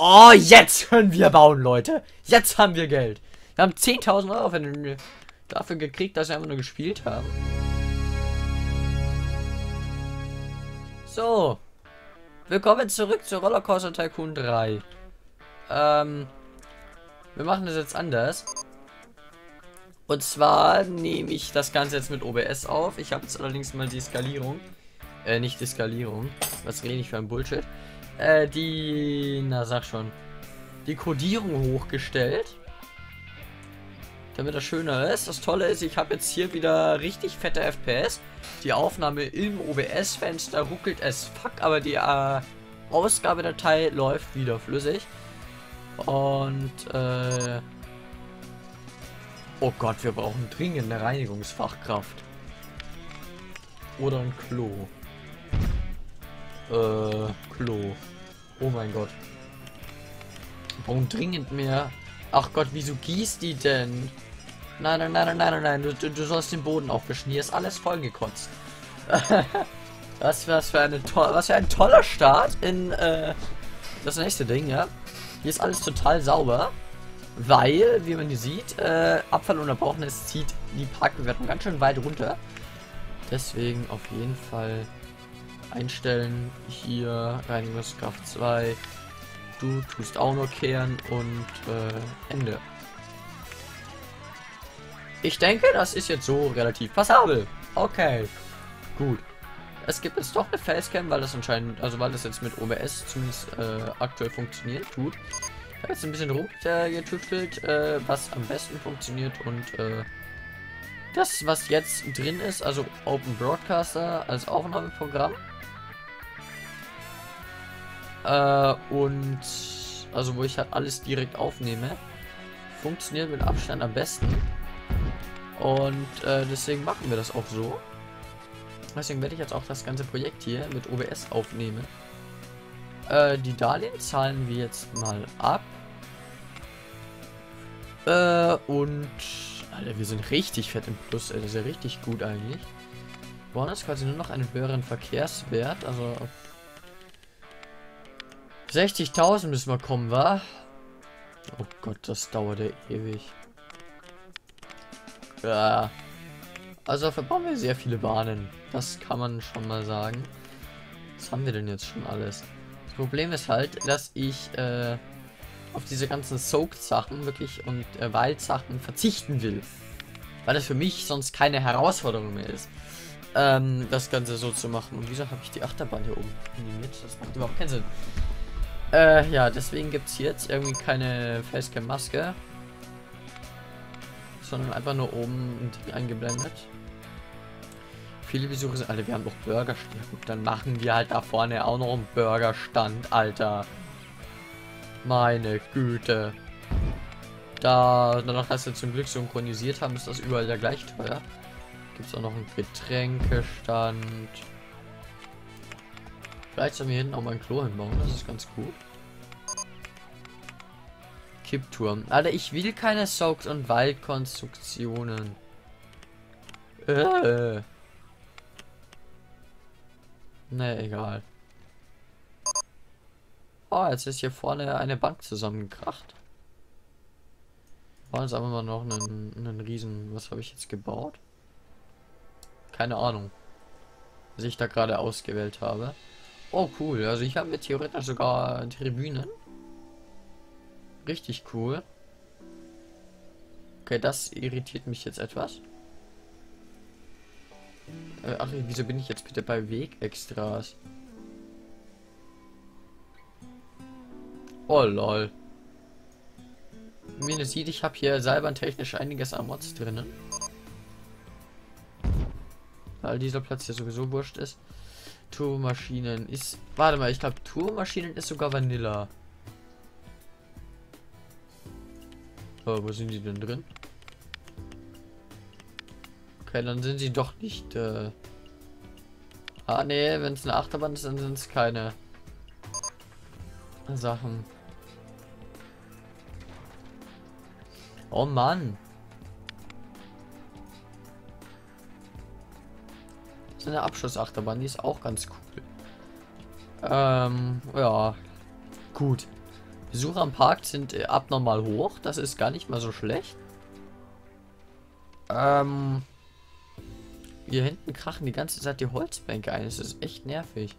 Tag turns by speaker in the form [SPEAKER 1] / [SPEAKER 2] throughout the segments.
[SPEAKER 1] Oh, jetzt können wir bauen, Leute. Jetzt haben wir Geld. Wir haben 10.000 Euro dafür gekriegt, dass wir einfach nur gespielt haben. So. Willkommen zurück zu Rollercoaster Tycoon 3. Wir machen das jetzt anders. Und zwar nehme ich das Ganze jetzt mit OBS auf. Ich habe jetzt allerdings mal die Skalierung. Nicht die Skalierung. Was rede ich für ein Bullshit? Die Codierung hochgestellt. Damit das schöner ist. Das Tolle ist, ich habe jetzt hier wieder richtig fette FPS. Die Aufnahme im OBS-Fenster ruckelt es fuck, aber die Ausgabedatei läuft wieder flüssig. Und oh Gott, wir brauchen dringend eine Reinigungsfachkraft. Oder ein Klo. Klo. Oh mein Gott. Wir brauchen dringend mehr. Ach Gott, wieso gießt die denn? Nein. Du sollst den Boden aufwischen. Hier ist alles vollgekotzt. Was für ein toller Start in das nächste Ding, ja. Hier ist alles total sauber. Weil, wie man hier sieht, Abfallunterbrochen, es zieht die Parkbewertung ganz schön weit runter. Deswegen auf jeden Fall einstellen. Hier Reinigungskraft 2. Du tust auch nur kehren und Ende. Ich denke, das ist jetzt so relativ passabel. Okay, gut. Es gibt jetzt doch eine Facecam, weil das anscheinend, also weil das jetzt mit OBS zumindest aktuell funktioniert. Gut. Ich habe jetzt ein bisschen rumgetüftelt, was am besten funktioniert und das, was jetzt drin ist, also Open Broadcaster als Aufnahmeprogramm. Und also wo ich halt alles direkt aufnehme, funktioniert mit Abstand am besten. Und deswegen machen wir das auch so. Deswegen werde ich jetzt auch das ganze Projekt hier mit OBS aufnehmen. Die Darlehen zahlen wir jetzt mal ab. Und Alter, wir sind richtig fett im Plus, ey. Das ist ja richtig gut eigentlich. Wir brauchen jetzt quasi nur noch einen höheren Verkehrswert. Also 60.000 müssen wir kommen, wa? Oh Gott, das dauert ja ewig. Ja. Also verbauen wir sehr viele Bahnen. Das kann man schon mal sagen. Was haben wir denn jetzt schon alles? Das Problem ist halt, dass ich auf diese ganzen Soaked-Sachen wirklich und Wild-Sachen verzichten will. Weil das für mich sonst keine Herausforderung mehr ist. Das Ganze so zu machen. Und wieso habe ich die Achterbahn hier oben animiert? Das macht überhaupt keinen Sinn. Ja, deswegen gibt es hier jetzt irgendwie keine Facecam-Maske. Sondern einfach nur oben ein Ding eingeblendet. Viele Besucher sind, Alter, wir haben doch Burgerstand. Ja, gut, dann machen wir halt da vorne auch noch einen Burgerstand, Alter. Meine Güte. Danach, dass wir zum Glück synchronisiert haben, ist das überall ja gleich teuer. Gibt es auch noch einen Getränkestand. Vielleicht sollen wir hinten auch mal ein Klo hinbauen, das ist ganz gut. Kippturm. Alter, ich will keine Soaked- und Waldkonstruktionen. Ne, egal. Oh, jetzt ist hier vorne eine Bank zusammengekracht. War jetzt aber mal noch einen riesen... Was habe ich jetzt gebaut? Keine Ahnung. Was ich da gerade ausgewählt habe. Oh, cool. Also ich habe theoretisch sogar Tribünen. Richtig cool. Okay, das irritiert mich jetzt etwas. Ach, wieso bin ich jetzt bitte bei Wegextras? Oh lol. Wie ihr seht, ich habe hier seilbahntechnisch einiges an Mods drinnen. Weil dieser Platz hier sowieso wurscht ist. Turbomaschinen ist... Warte mal, ich glaube Turbomaschinen ist sogar Vanilla. Oh, wo sind die denn drin? Okay, dann sind sie doch nicht... Ah, nee, wenn es eine Achterbahn ist, dann sind es keine Sachen. Oh Mann. Das ist eine Abschussachterbahn, die ist auch ganz cool. Ja. Gut. Besucher am Park sind abnormal hoch. Das ist gar nicht mal so schlecht. Hier hinten krachen die ganze Zeit die Holzbänke ein. Das ist echt nervig.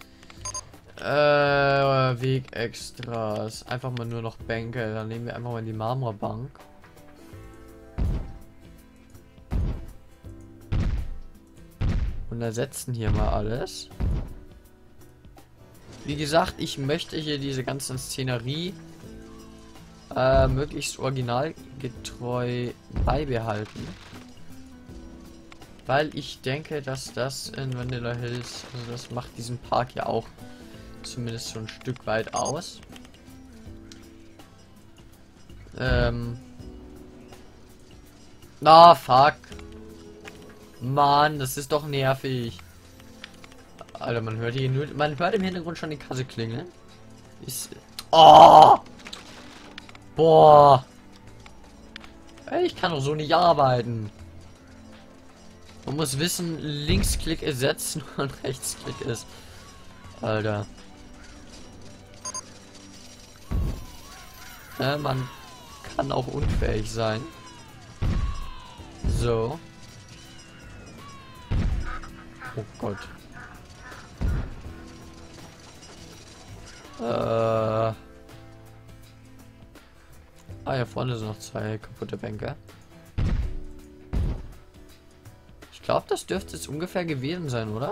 [SPEAKER 1] Weg-Extras. Einfach mal nur noch Bänke. Dann nehmen wir einfach mal die Marmorbank. Und ersetzen hier mal alles. Wie gesagt, ich möchte hier diese ganzen Szenerie möglichst originalgetreu beibehalten. Weil ich denke, dass das in Vanilla Hills, also das macht diesen Park ja auch zumindest so ein Stück weit aus. Na, fuck. Mann, das ist doch nervig. Alter, man hört hier nur, man hört im Hintergrund schon die Kasse klingeln. Ist, oh! Boah! Ey, ich kann doch so nicht arbeiten. Man muss wissen, Linksklick ersetzen und Rechtsklick ist. Alter. Man kann auch unfähig sein. So. Oh Gott. Ah, hier vorne sind noch 2 kaputte Bänke. Ich glaube, das dürfte es ungefähr gewesen sein, oder?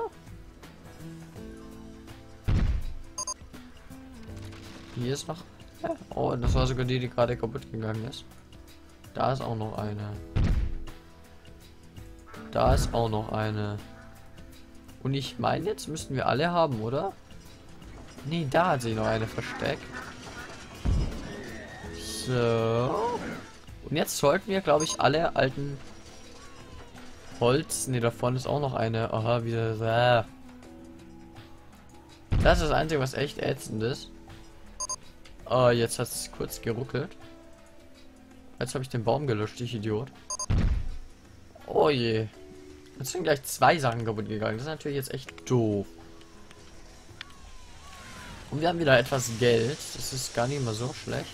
[SPEAKER 1] Hier ist noch... Ja. Oh, das war sogar die, die gerade kaputt gegangen ist. Da ist auch noch eine. Da ist auch noch eine. Und ich meine, jetzt müssten wir alle haben, oder? Nee, da hat sich noch eine versteckt. So. Und jetzt sollten wir, glaube ich, alle alten Holz... Ne, da vorne ist auch noch eine. Aha, wieder... Das ist das Einzige, was echt ätzend ist. Oh, jetzt hat es kurz geruckelt. Jetzt habe ich den Baum gelöscht, ich Idiot. Oh je. Jetzt sind gleich 2 Sachen kaputt gegangen. Das ist natürlich jetzt echt doof. Und wir haben wieder etwas Geld. Das ist gar nicht mal so schlecht.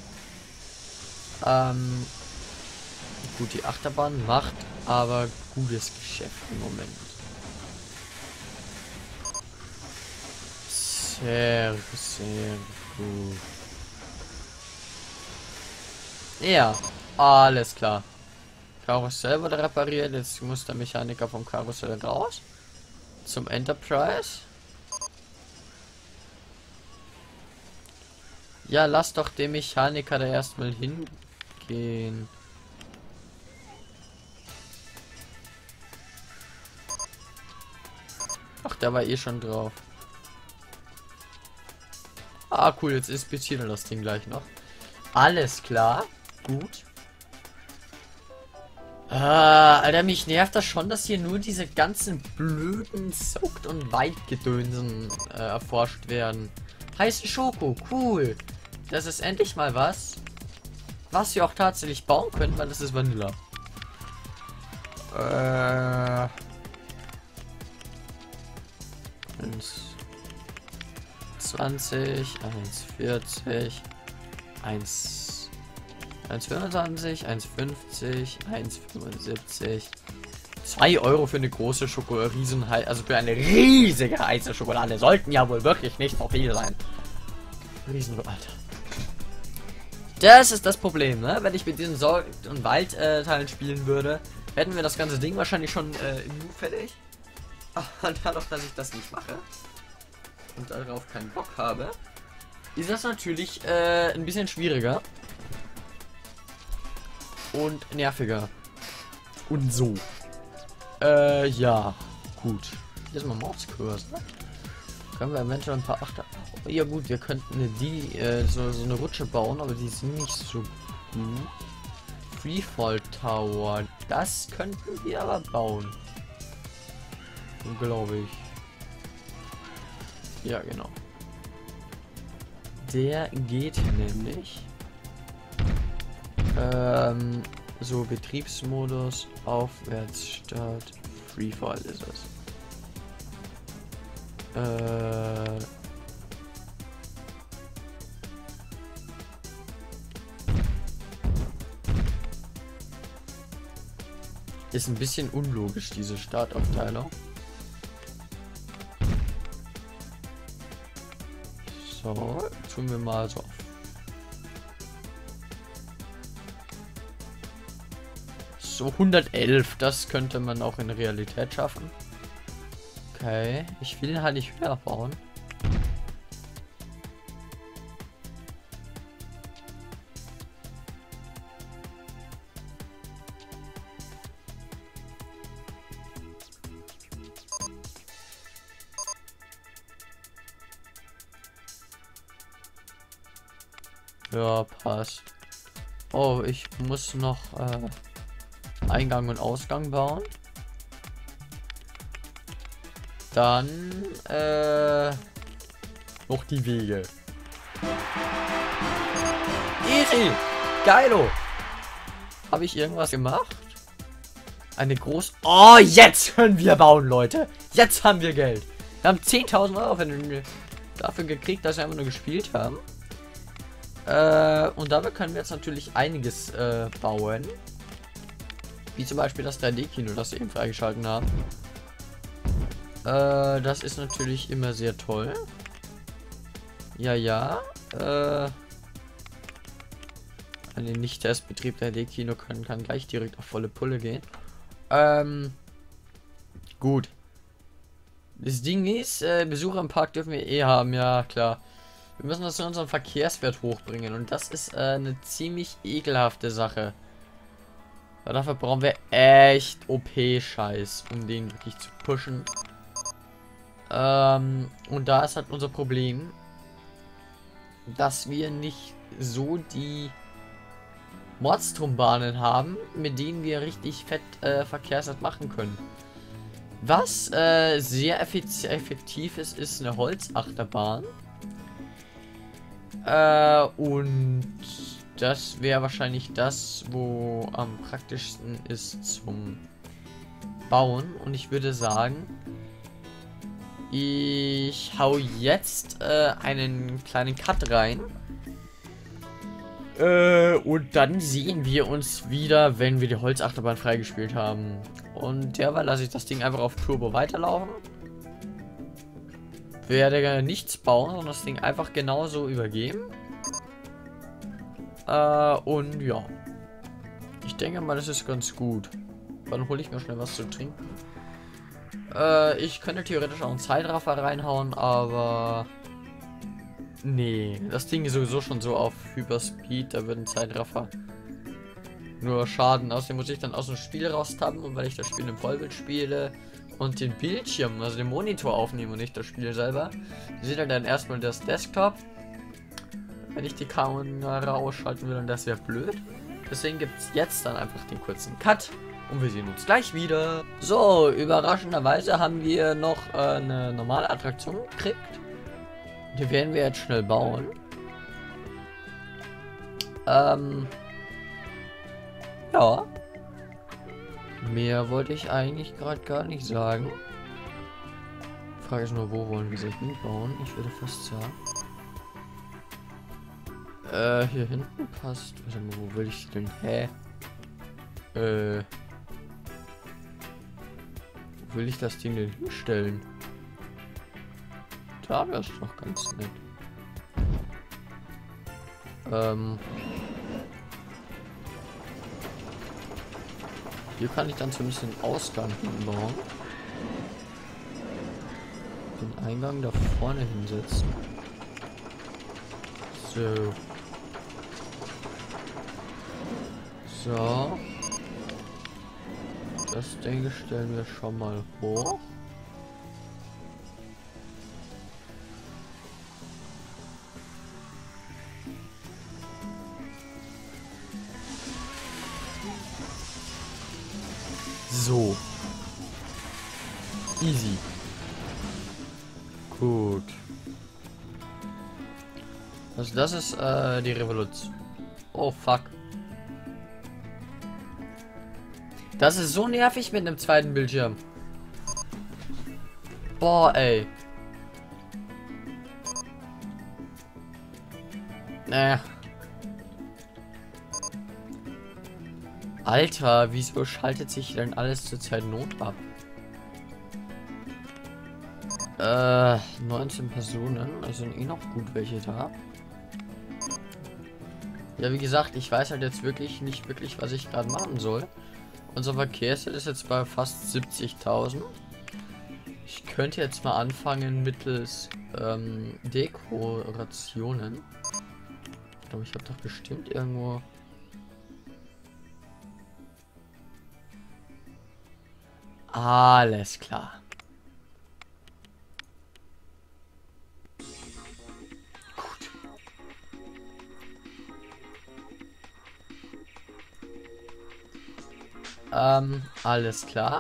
[SPEAKER 1] Gut, die Achterbahn macht aber gutes Geschäft im Moment. Sehr, sehr gut. Ja, alles klar. Karussell wurde repariert. Jetzt muss der Mechaniker vom Karussell raus. Zum Enterprise. Ja, lass doch den Mechaniker da erstmal hingehen. Ach, der war eh schon drauf. Ah, cool, jetzt inspizieren wir das Ding gleich noch. Alles klar. Gut. Alter, mich nervt das schon, dass hier nur diese ganzen blöden Soaked- und Weitgedönsen erforscht werden. Heiße Schoko, cool. Das ist endlich mal was wir auch tatsächlich bauen können, weil das ist Vanilla. 1,20, 1,40, 1,25, 1,50, 1,75. 2 Euro für eine große Schokolade, also für eine riesige heiße Schokolade. Sollten ja wohl wirklich nicht so viel sein. Alter. Das ist das Problem, ne? Wenn ich mit diesen Sorgt- und Wald-Teilen spielen würde, hätten wir das ganze Ding wahrscheinlich schon im Nu fertig. Aber dadurch, dass ich das nicht mache und darauf keinen Bock habe, ist das natürlich ein bisschen schwieriger und nerviger. Und so. Ja, gut. Hier ist mal Mordskurs, ne? Können wir eventuell ein paar Achter... Oh, ja gut, wir könnten so eine Rutsche bauen, aber die sind nicht so gut. Freefall Tower, das könnten wir aber bauen. Glaube ich. Ja, genau. Der geht nämlich. So, Betriebsmodus, Aufwärtsstart, Freefall ist es. Ist ein bisschen unlogisch, diese Startaufteilung. So, tun wir mal so. So 111, das könnte man auch in Realität schaffen. Okay, ich will halt nicht höher bauen. Ja, passt. Oh, ich muss noch Eingang und Ausgang bauen. Dann noch die Wege. Easy! Geilo! Habe ich irgendwas gemacht? Eine groß... Oh, jetzt können wir bauen, Leute! Jetzt haben wir Geld! Wir haben 10.000 Euro dafür gekriegt, dass wir einfach nur gespielt haben. Und damit können wir jetzt natürlich einiges bauen. Wie zum Beispiel das 3D-Kino, das wir eben freigeschalten haben. Das ist natürlich immer sehr toll. Ja, ja. Ein Nicht-Testbetrieb 3D-Kino kann gleich direkt auf volle Pulle gehen. Gut. Das Ding ist, Besucher im Park dürfen wir eh haben, ja klar. Wir müssen das in unseren Verkehrswert hochbringen und das ist eine ziemlich ekelhafte Sache. Weil dafür brauchen wir echt OP-Scheiß, um den wirklich zu pushen. Und da ist halt unser Problem, dass wir nicht so die Mordstrumbahnen haben, mit denen wir richtig fett Verkehrswert machen können. Was sehr effektiv ist, ist eine Holzachterbahn. Und das wäre wahrscheinlich das, wo am praktischsten ist zum Bauen. Und ich würde sagen, ich hau jetzt einen kleinen Cut rein. Und dann sehen wir uns wieder, wenn wir die Holzachterbahn freigespielt haben. Und derweil lasse ich das Ding einfach auf Turbo weiterlaufen. Werde nichts bauen, sondern das Ding einfach genauso übergeben. Und ja. Ich denke mal, das ist ganz gut. Dann hole ich mir schnell was zu trinken. Ich könnte theoretisch auch einen Zeitraffer reinhauen, aber... Nee, das Ding ist sowieso schon so auf Hyperspeed, da wird ein Zeitraffer nur schaden. Außerdem muss ich dann aus dem Spiel raustappen, und weil ich das Spiel im Vollbild spiele und den Bildschirm, also den Monitor aufnehme und nicht das Spiel selber, sieht dann erstmal das Desktop. Wenn ich die Kamera ausschalten will, dann das wäre blöd. Deswegen gibt es jetzt dann einfach den kurzen Cut und wir sehen uns gleich wieder. So, überraschenderweise haben wir noch eine normale Attraktion gekriegt. Die werden wir jetzt schnell bauen. Ja. Mehr wollte ich eigentlich gerade gar nicht sagen. Die Frage ist nur, wo wollen wir sie hinbauen? Ich würde fast sagen. Hier hinten passt. Warte mal, wo will ich denn? Hä? Wo will ich das Ding denn hinstellen? Da wäre es doch ganz nett. Hier kann ich dann so ein bisschen Ausgang hinbauen. Den Eingang da vorne hinsetzen. So. So. Das Ding stellen wir schon mal hoch. So. Easy. Gut. Also das ist die Revolution. Oh fuck. Das ist so nervig mit einem zweiten Bildschirm. Boah, ey. Alter, wieso schaltet sich denn alles zurzeit Not ab? 19 Personen, also sind eh noch gut welche da. Ja, wie gesagt, ich weiß halt jetzt wirklich nicht wirklich, was ich gerade machen soll. Unser Verkehrswert ist jetzt bei fast 70.000. Ich könnte jetzt mal anfangen mittels Dekorationen. Ich glaube, ich habe doch bestimmt irgendwo... Alles klar. Gut. Alles klar.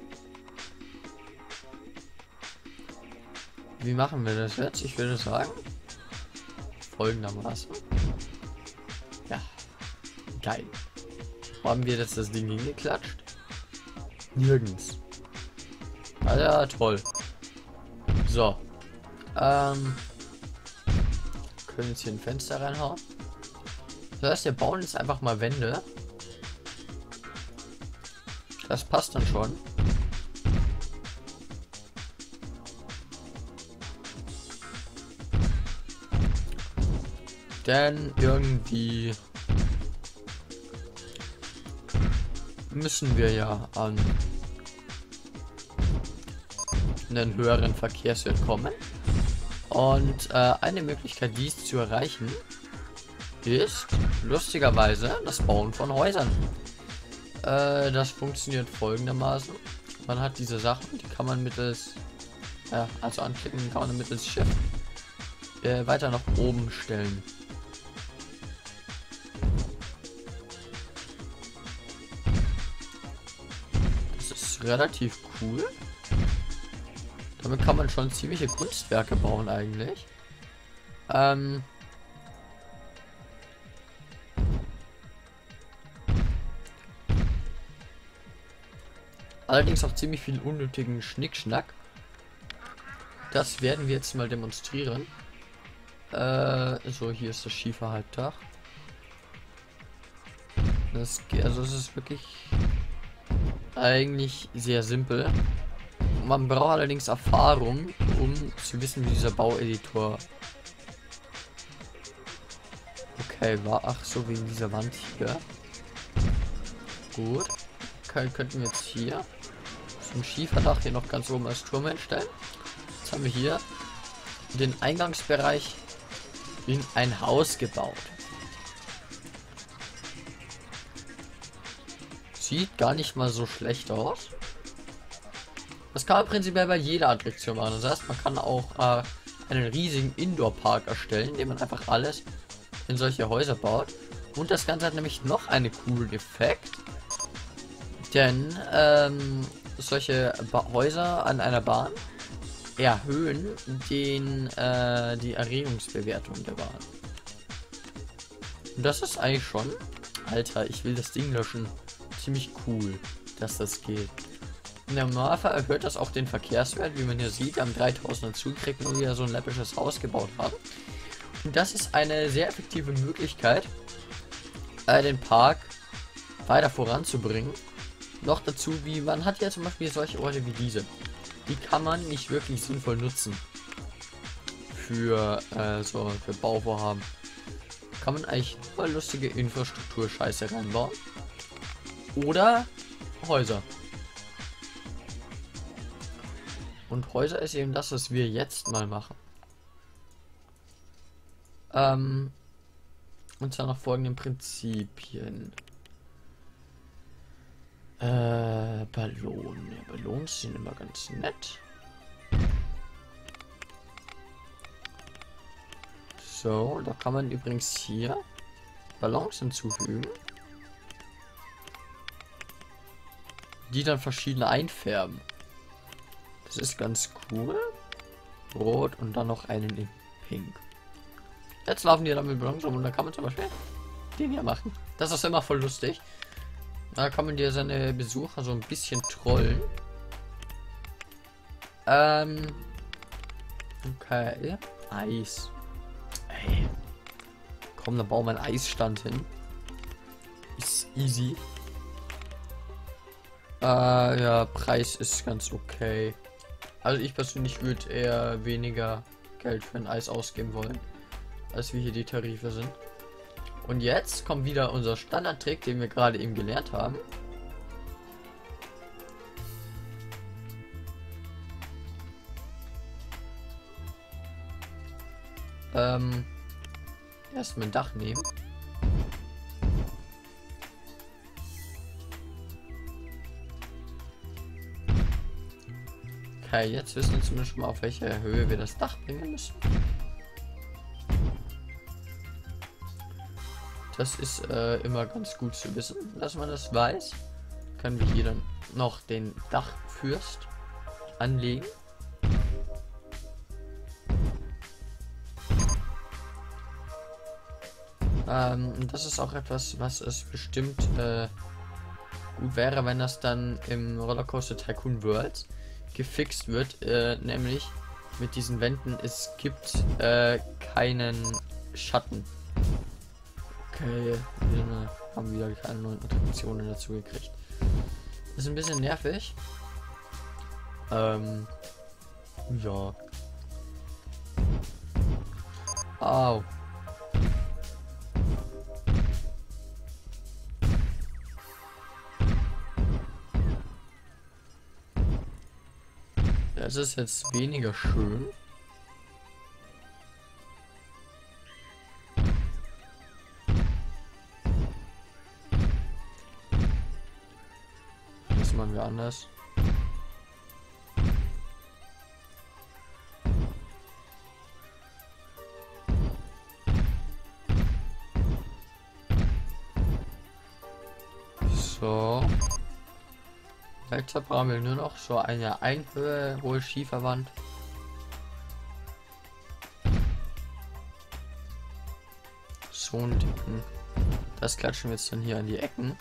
[SPEAKER 1] Wie machen wir das jetzt? Ich würde sagen, folgendermaßen. Ja, geil. Wo haben wir jetzt das Ding hingeklatscht? Nirgends. Ah ja, toll. So. Können jetzt hier ein Fenster reinhauen. Das heißt, wir bauen jetzt einfach mal Wände. Das passt dann schon. Denn irgendwie müssen wir ja an einen höheren Verkehrswert kommen. Und eine Möglichkeit, dies zu erreichen, ist lustigerweise das Bauen von Häusern. Das funktioniert folgendermaßen. Man hat diese Sachen, die kann man mittels, also anklicken kann man mittels Shift weiter nach oben stellen. Das ist relativ cool. Damit kann man schon ziemliche Kunstwerke bauen eigentlich. Allerdings auch ziemlich viel unnötigen Schnickschnack. Das werden wir jetzt mal demonstrieren. So, hier ist das schiefe Halbdach. Also es ist wirklich eigentlich sehr simpel. Man braucht allerdings Erfahrung, um zu wissen, wie dieser Baueditor... Okay, ach so, wegen dieser Wand hier. Gut. Okay, könnten wir jetzt hier zum Schieferdach hier noch ganz oben als Turm hinstellen. Jetzt haben wir hier den Eingangsbereich in ein Haus gebaut. Sieht gar nicht mal so schlecht aus. Das kann man prinzipiell bei jeder Attraktion machen. Das heißt, man kann auch einen riesigen Indoor-Park erstellen, indem man einfach alles in solche Häuser baut. Und das Ganze hat nämlich noch einen coolen Effekt. Denn solche Häuser an einer Bahn erhöhen die Erregungsbewertung der Bahn. Und das ist eigentlich schon... Alter, ich will das Ding löschen. Ziemlich cool, dass das geht. Im Normalfall erhöht das auch den Verkehrswert, wie man hier sieht. Wir haben 3000 dazugekriegt, weil wir so ein läppisches Haus gebaut haben. Und das ist eine sehr effektive Möglichkeit, den Park weiter voranzubringen. Noch dazu, wie man hat ja zum Beispiel solche Orte wie diese. Die kann man nicht wirklich sinnvoll nutzen. Für Bauvorhaben. Kann man eigentlich nur lustige Infrastruktur-Scheiße reinbauen. Oder Häuser. Und Häuser ist eben das, was wir jetzt mal machen. Und zwar nach folgenden Prinzipien. Ballon. Ja, Ballons sind immer ganz nett. So, da kann man übrigens hier Ballons hinzufügen, die dann verschiedene einfärben. Das ist ganz cool. Rot und dann noch einen in Pink. Jetzt laufen die dann mit Ballons rum und da kann man zum Beispiel den hier machen. Das ist immer voll lustig. Da kann man dir seine Besucher so ein bisschen trollen. Okay. Eis. Ey. Komm, dann bauen wir einen Eisstand hin. Ist easy. Ja, Preis ist ganz okay. Also ich persönlich würde eher weniger Geld für ein Eis ausgeben wollen, als wie hier die Tarife sind. Und jetzt kommt wieder unser Standardtrick, den wir gerade eben gelernt haben. Erstmal ein Dach nehmen. Okay, jetzt wissen wir zumindest schon mal, auf welcher Höhe wir das Dach bringen müssen. Das ist immer ganz gut zu wissen, dass man das weiß. Können wir hier dann noch den Dachfürst anlegen. Das ist auch etwas, was es bestimmt gut wäre, wenn das dann im Rollercoaster Tycoon Worlds gefixt wird, nämlich mit diesen Wänden, es gibt keinen Schatten. Okay, wir haben wieder keine neuen Attraktionen dazu gekriegt. Ist ein bisschen nervig. Ja. Au. Das ist jetzt weniger schön. Das machen wir anders. So. Jetzt brauchen wir nur noch so eine Einhöhe hohe Schieferwand. So ein Dicken. Das klatschen wir jetzt dann hier an die Ecken.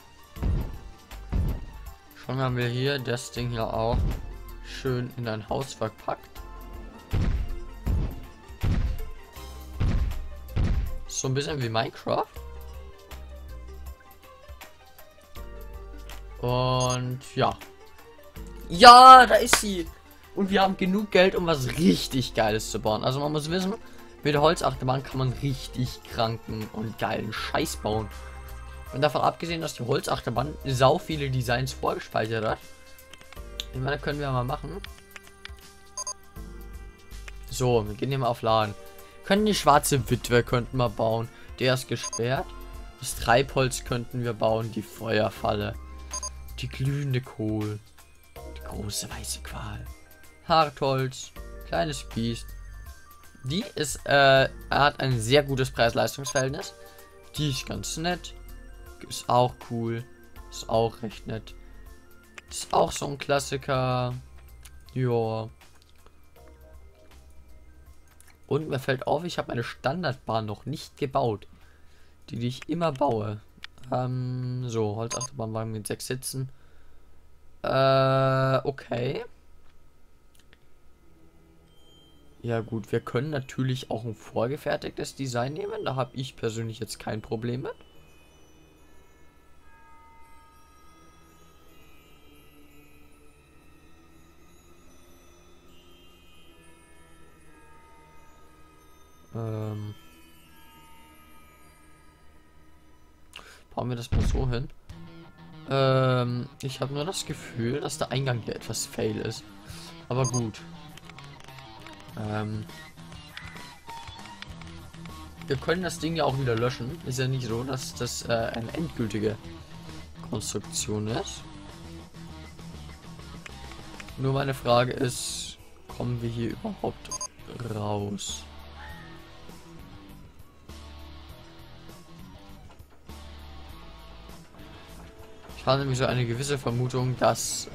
[SPEAKER 1] Schon haben wir hier das Ding hier auch schön in ein Haus verpackt. So ein bisschen wie Minecraft. Und ja. Ja, da ist sie. Und wir haben genug Geld, um was richtig Geiles zu bauen. Also man muss wissen, mit der Holzachterbahn kann man richtig kranken und geilen Scheiß bauen. Und davon abgesehen, dass die Holzachterbahn sau viele Designs vorgespeichert hat. Ich meine, können wir mal machen. So, wir gehen hier mal auf Laden. Können die schwarze Witwe könnten wir bauen. Der ist gesperrt. Das Treibholz könnten wir bauen. Die Feuerfalle. Die glühende Kohl. Die große weiße Qual. Hartholz. Kleines Biest. Die ist, hat ein sehr gutes Preis-Leistungs-Verhältnis. Die ist ganz nett. Ist auch cool. Ist auch recht nett. Ist auch so ein Klassiker. Ja. Und mir fällt auf, ich habe meine Standardbahn noch nicht gebaut. Die ich immer baue. So, Holzachterbahn mit 6 Sitzen. Okay. Ja gut, wir können natürlich auch ein vorgefertigtes Design nehmen. Da habe ich persönlich jetzt kein Problem mit. Bauen wir das mal so hin. Ich habe nur das Gefühl, dass der Eingang hier etwas fail ist. Aber gut. Wir können das Ding ja auch wieder löschen. Ist ja nicht so, dass das eine endgültige Konstruktion ist. Nur meine Frage ist, kommen wir hier überhaupt raus? Ich habe nämlich so eine gewisse Vermutung, dass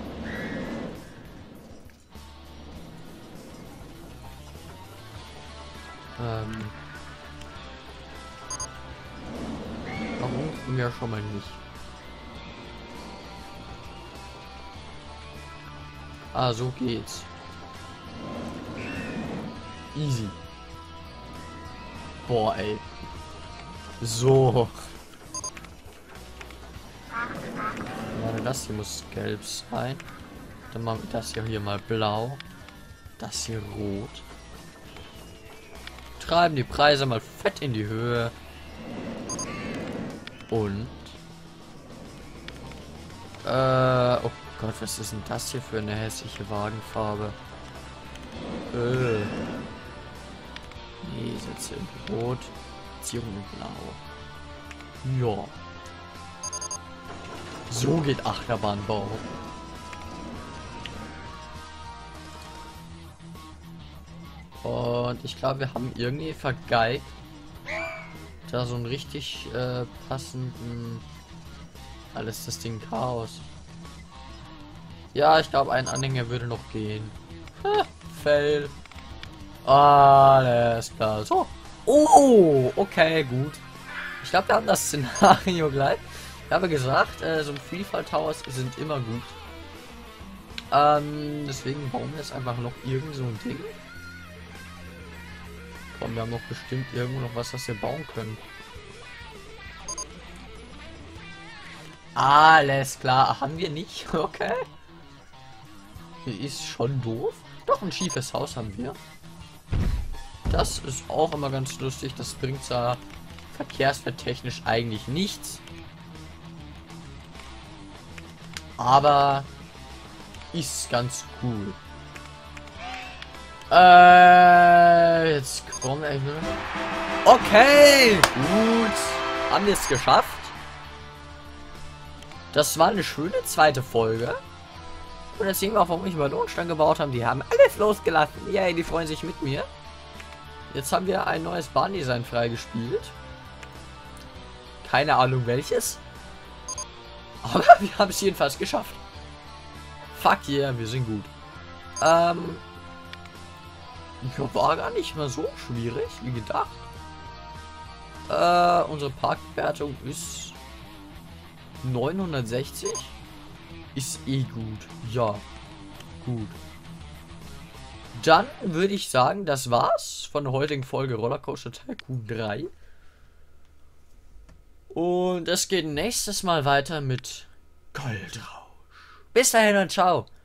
[SPEAKER 1] warum ja schon mal nicht. Ah, so geht's. Easy. Boah, ey. So. Warte, das hier muss gelb sein. Dann machen wir das hier mal blau. Das hier rot. Treiben die Preise mal fett in die Höhe. Und oh Gott, was ist denn das hier für eine hässliche Wagenfarbe? Nee, Sätze in Rot, Beziehung in Blau. Ja. So geht Achterbahnbau. Und ich glaube, wir haben irgendwie vergeigt, da so einen richtig passenden... Alles das Ding Chaos. Ja, ich glaube, ein Anhänger würde noch gehen. Fail. Alles klar. So. Oh, okay, gut. Ich glaube, wir haben das Szenario gleich. Ich habe gesagt, so Freefall Towers sind immer gut. Deswegen bauen wir jetzt einfach noch irgend so ein Ding. Komm, wir haben noch bestimmt irgendwo noch was wir bauen können. Alles klar, haben wir nicht. Okay. Hier ist schon doof. Doch, ein schiefes Haus haben wir. Das ist auch immer ganz lustig. Das bringt zwar verkehrsvertechnisch eigentlich nichts. Aber ist ganz cool. Jetzt kommen wir. Okay, gut. Haben wir es geschafft. Das war eine schöne zweite Folge. Und jetzt sehen wir auch, warum ich Ballonstangen gebaut habe. Die haben alles losgelassen. Yay, die freuen sich mit mir. Jetzt haben wir ein neues Bahndesign freigespielt. Keine Ahnung welches. Aber wir haben es jedenfalls geschafft. Fuck yeah, wir sind gut. Ja, war gar nicht mal so schwierig, wie gedacht. Unsere Parkwertung ist 960. Ist eh gut. Ja, gut. Dann würde ich sagen, das war's von der heutigen Folge Rollercoaster Tycoon 3. Und es geht nächstes Mal weiter mit Goldrausch. Bis dahin und ciao.